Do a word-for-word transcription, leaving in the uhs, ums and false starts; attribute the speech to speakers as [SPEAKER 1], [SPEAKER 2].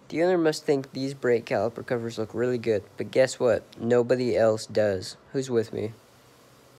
[SPEAKER 1] The owner must think these brake caliper covers look really good, but guess what? Nobody else does. Who's with me?